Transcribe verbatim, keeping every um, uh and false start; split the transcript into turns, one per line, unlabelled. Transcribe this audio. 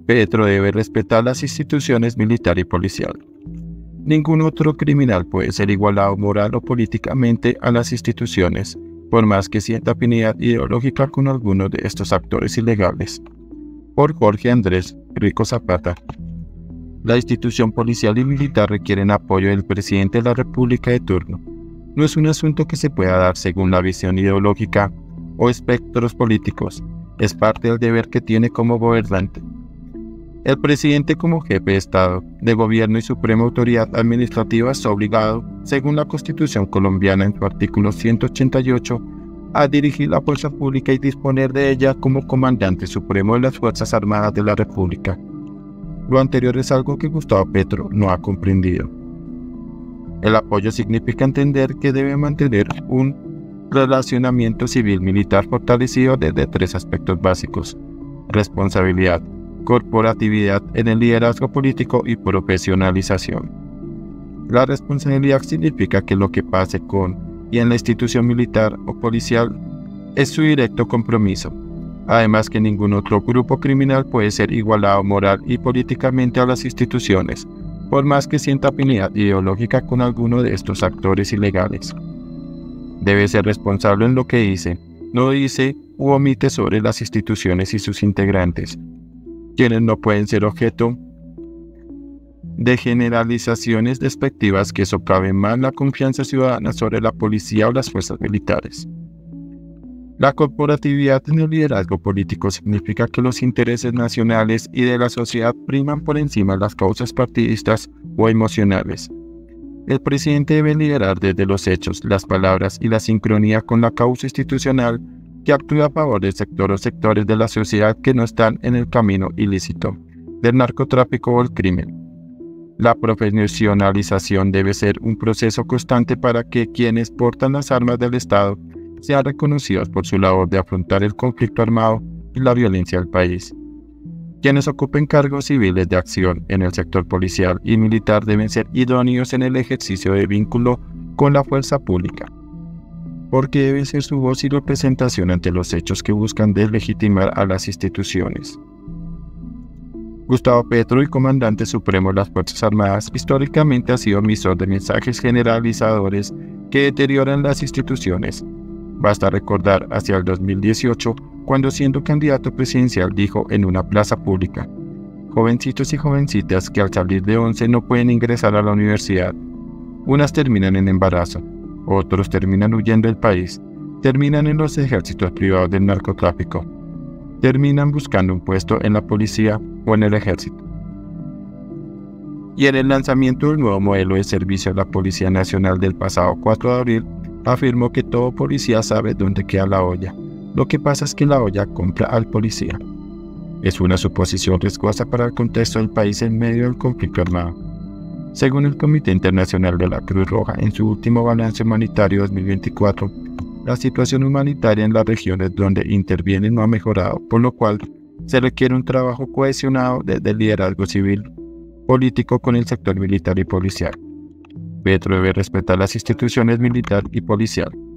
Petro debe respetar las instituciones militar y policial. Ningún otro criminal puede ser igualado moral o políticamente a las instituciones, por más que sienta afinidad ideológica con alguno de estos actores ilegales. Por Jorge Andrés Rico Zapata. La institución policial y militar requieren apoyo del presidente de la República de turno. No es un asunto que se pueda dar según la visión ideológica o espectros políticos. Es parte del deber que tiene como gobernante. El presidente, como jefe de Estado, de gobierno y suprema autoridad administrativa, está obligado, según la Constitución colombiana en su artículo ciento ochenta y ocho, a dirigir la fuerza pública y disponer de ella como comandante supremo de las Fuerzas Armadas de la República. Lo anterior es algo que Gustavo Petro no ha comprendido. El apoyo significa entender que debe mantener un relacionamiento civil-militar fortalecido desde tres aspectos básicos: responsabilidad, corporatividad en el liderazgo político y profesionalización. La responsabilidad significa que lo que pase con y en la institución militar o policial es su directo compromiso. Además que ningún otro grupo criminal puede ser igualado moral y políticamente a las instituciones, por más que sienta afinidad ideológica con alguno de estos actores ilegales. Debe ser responsable en lo que dice, no dice u omite sobre las instituciones y sus integrantes, quienes no pueden ser objeto de generalizaciones despectivas que socaven más la confianza ciudadana sobre la policía o las fuerzas militares. La corporatividad en el liderazgo político significa que los intereses nacionales y de la sociedad priman por encima de las causas partidistas o emocionales. El presidente debe liderar desde los hechos, las palabras y la sincronía con la causa institucional que actúa a favor del sector o sectores de la sociedad que no están en el camino ilícito, del narcotráfico o el crimen. La profesionalización debe ser un proceso constante para que quienes portan las armas del Estado sean reconocidos por su labor de afrontar el conflicto armado y la violencia del país. Quienes ocupen cargos civiles de acción en el sector policial y militar deben ser idóneos en el ejercicio de vínculo con la fuerza pública, porque debe ser su voz y representación ante los hechos que buscan deslegitimar a las instituciones. Gustavo Petro, el comandante supremo de las Fuerzas Armadas, históricamente ha sido emisor de mensajes generalizadores que deterioran las instituciones. Basta recordar hacia el dos mil dieciocho, cuando siendo candidato presidencial dijo en una plaza pública: jovencitos y jovencitas que al salir de once no pueden ingresar a la universidad. Unas terminan en embarazo, otros terminan huyendo del país, terminan en los ejércitos privados del narcotráfico, terminan buscando un puesto en la policía o en el ejército. Y en el lanzamiento del nuevo modelo de servicio de la Policía Nacional del pasado cuatro de abril, afirmó que todo policía sabe dónde queda la olla. Lo que pasa es que la olla compra al policía. Es una suposición riesgosa para el contexto del país en medio del conflicto armado. Según el Comité Internacional de la Cruz Roja, en su último balance humanitario dos mil veinticuatro, la situación humanitaria en las regiones donde interviene no ha mejorado, por lo cual se requiere un trabajo cohesionado desde el liderazgo civil, político con el sector militar y policial. Petro debe respetar las instituciones militar y policial.